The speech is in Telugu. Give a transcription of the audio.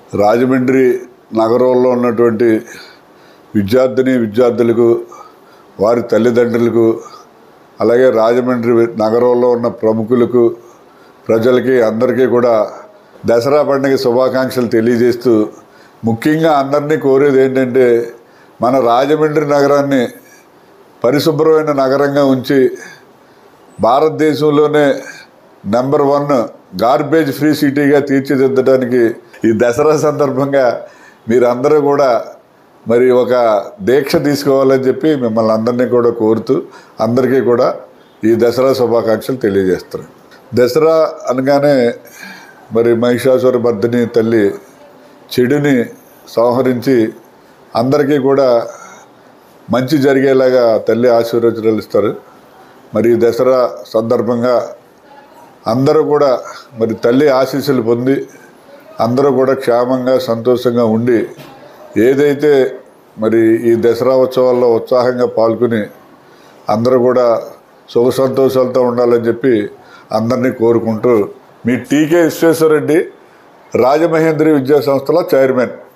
రాజమండ్రి నగరంలో ఉన్నటువంటి విద్యార్థులకు వారి తల్లిదండ్రులకు అలాగే రాజమండ్రి నగరంలో ఉన్న ప్రముఖులకు ప్రజలకి అందరికీ కూడా దసరా పండుగ శుభాకాంక్షలు తెలియజేస్తూ ముఖ్యంగా అందరినీ కోరేది ఏంటంటే మన రాజమండ్రి నగరాన్ని పరిశుభ్రమైన నగరంగా ఉంచి భారతదేశంలోనే నెంబర్ 1 గార్బేజ్ ఫ్రీ సిటీగా తీర్చిదిద్దడానికి ఈ దసరా సందర్భంగా మీరందరూ కూడా మరి ఒక దీక్ష తీసుకోవాలని చెప్పి మిమ్మల్ని అందరినీ కూడా కోరుతూ అందరికీ కూడా ఈ దసరా శుభాకాంక్షలు తెలియజేస్తున్నాను. దసరా అనగానే మరి మహిషాసుర మర్దిని తల్లి చెడుని సంహరించి అందరికీ కూడా మంచి జరిగేలాగా తల్లి ఆశీర్వచనాలు ఇస్తారు. మరి ఈ దసరా సందర్భంగా అందరూ కూడా మరి తల్లి ఆశీస్సులు పొంది అందరూ కూడా క్షేమంగా సంతోషంగా ఉండి ఏదైతే మరి ఈ దసరా ఉత్సవాల్లో ఉత్సాహంగా పాల్గొని అందరూ కూడా సుఖ సంతోషాలతో ఉండాలని చెప్పి అందరినీ కోరుకుంటూ మీ టీకే విశ్వేశ్వరరెడ్డి రాజమహేంద్రి విద్యా సంస్థల చైర్మన్.